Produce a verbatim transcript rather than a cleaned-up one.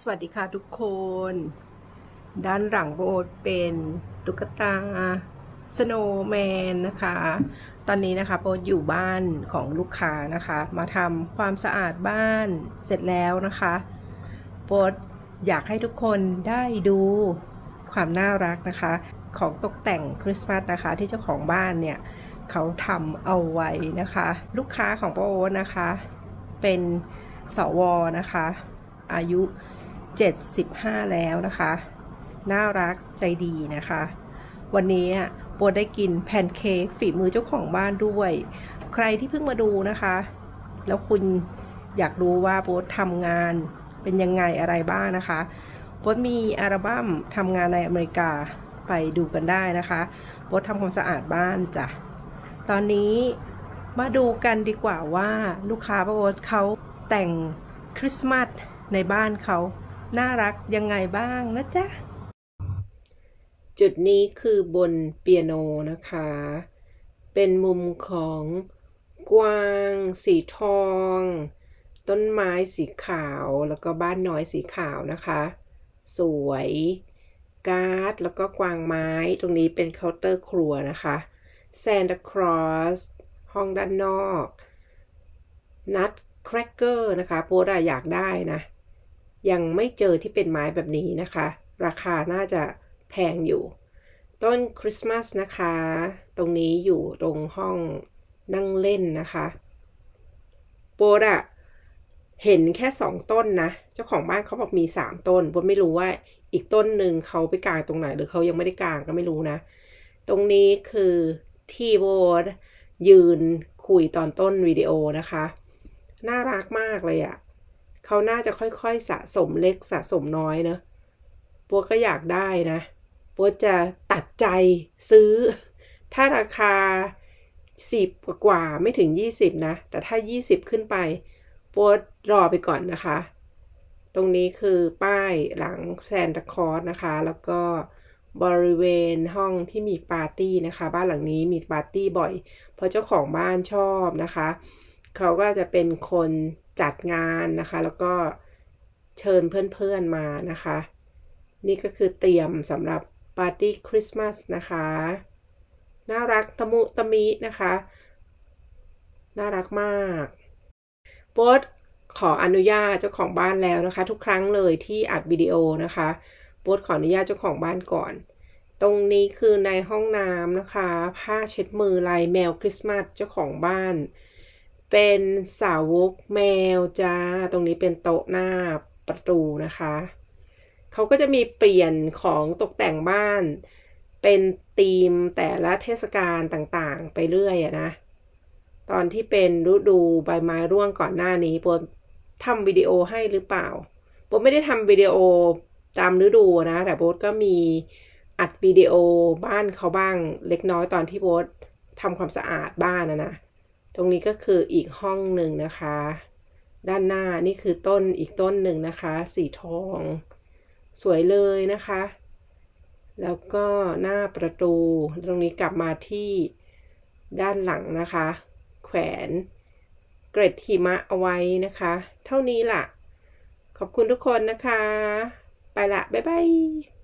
วัสดีค่ะทุกคน ด้านหลังโบสเป็นตุ๊กตาสโนว์แมนนะคะ ตอนนี้นะคะโบสอยู่บ้านของลูกค้านะคะ มาทำความสะอาดบ้านเสร็จแล้วนะคะโบสอยากให้ทุกคนได้ดูความน่ารักนะคะของตกแต่งคริสต์มาสนะคะที่เจ้าของบ้านเนี่ยเขาทำเอาไว้นะคะ ลูกค้าของโบสนะคะเป็นสวนะคะอายุเจ็ดสิบห้าแล้วนะคะน่ารักใจดีนะคะวันนี้โบได้กินแพนเค้กฝีมือเจ้าของบ้านด้วยใครที่เพิ่งมาดูนะคะแล้วคุณอยากรู้ว่าโบทำงานเป็นยังไงอะไรบ้างนะคะโบมีอัลบั้มทำงานในอเมริกาไปดูกันได้นะคะโบททำความสะอาดบ้านจ้ะตอนนี้มาดูกันดีกว่าว่าลูกค้าโบทเขาแต่งคริสต์มาสในบ้านเขาน่ารักยังไงบ้างนะจ๊ะจุดนี้คือบนเปียโนนะคะเป็นมุมของกวางสีทองต้นไม้สีขาวแล้วก็บ้านน้อยสีขาวนะคะสวยการ์ดแล้วก็กวางไม้ตรงนี้เป็นเคาน์เตอร์ครัวนะคะซานตาคลอสห้องด้านนอกนัทแครกเกอร์นะคะโปรดอยากได้นะยังไม่เจอที่เป็นไม้แบบนี้นะคะราคาน่าจะแพงอยู่ต้นคริสต์มาสนะคะตรงนี้อยู่ตรงห้องนั่งเล่นนะคะโปรดอะเห็นแค่สองต้นนะเจ้าของบ้านเขาบอกมีสามต้นโปรดไม่รู้ว่าอีกต้นหนึ่งเขาไปกางตรงไหนหรือเขายังไม่ได้กางก็ไม่รู้นะตรงนี้คือที่โปรดยืนคุยตอนต้นวิดีโอนะคะน่ารักมากเลยอะเขาน่าจะค่อยๆสะสมเล็กสะสมน้อยเนอะโปรดก็อยากได้นะโปรดจะตัดใจซื้อถ้าราคาสิบกว่าไม่ถึงยี่สิบนะแต่ถ้ายี่สิบขึ้นไปโปรดรอไปก่อนนะคะตรงนี้คือป้ายหลังซานตาคลอสนะคะแล้วก็บริเวณห้องที่มีปาร์ตี้นะคะบ้านหลังนี้มีปาร์ตี้บ่อยเพราะเจ้าของบ้านชอบนะคะเขาก็จะเป็นคนจัดงานนะคะแล้วก็เชิญเพื่อนๆมานะคะนี่ก็คือเตรียมสำหรับปาร์ตี้คริสต์มาสนะคะน่ารักตะมุตะมินะคะน่ารักมากโป๊ดขออนุญาตเจ้าของบ้านแล้วนะคะทุกครั้งเลยที่อัดวิดีโอนะคะโป๊ดขออนุญาตเจ้าของบ้านก่อนตรงนี้คือในห้องน้ำนะคะผ้าเช็ดมือลายแมวคริสต์มาสเจ้าของบ้านเป็นสาวกแมวจ้าตรงนี้เป็นโต๊ะหน้าประตูนะคะเขาก็จะมีเปลี่ยนของตกแต่งบ้านเป็นธีมแต่ละเทศกาลต่างๆไปเรื่อยอะนะตอนที่เป็นฤดูใบไม้ร่วงก่อนหน้านี้โบทำวิดีโอให้หรือเปล่าโบไม่ได้ทำวิดีโอตามฤดูนะแต่โบก็มีอัดวิดีโอบ้านเขาบ้างเล็กน้อยตอนที่โบทำความสะอาดบ้านนะนะตรงนี้ก็คืออีกห้องหนึ่งนะคะด้านหน้านี่คือต้นอีกต้นหนึ่งนะคะสีทองสวยเลยนะคะแล้วก็หน้าประตูตรงนี้กลับมาที่ด้านหลังนะคะแขวนเกร็ดหิมะเอาไว้นะคะเท่านี้ล่ะขอบคุณทุกคนนะคะไปละบ๊ายบาย